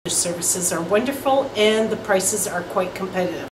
The services are wonderful and the prices are quite competitive.